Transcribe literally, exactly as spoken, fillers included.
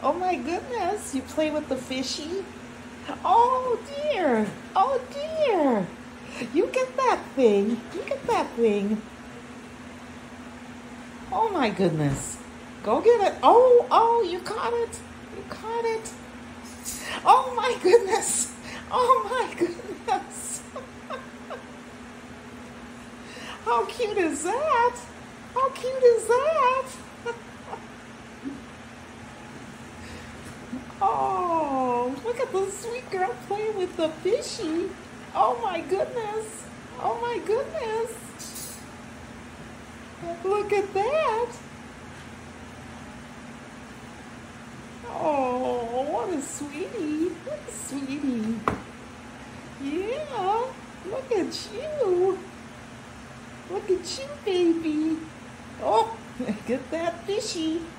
Oh my goodness, you play with the fishy? Oh dear, oh dear. You get that thing, you get that thing. Oh my goodness. Go get it. Oh, oh, you caught it. You caught it. Oh my goodness. Oh my goodness. How cute is that? How cute is that? Oh, look at the sweet girl playing with the fishy. Oh my goodness. Oh my goodness. Look at that. Oh, what a sweetie. What a sweetie. Yeah, look at you. Look at you, baby. Oh, get that fishy.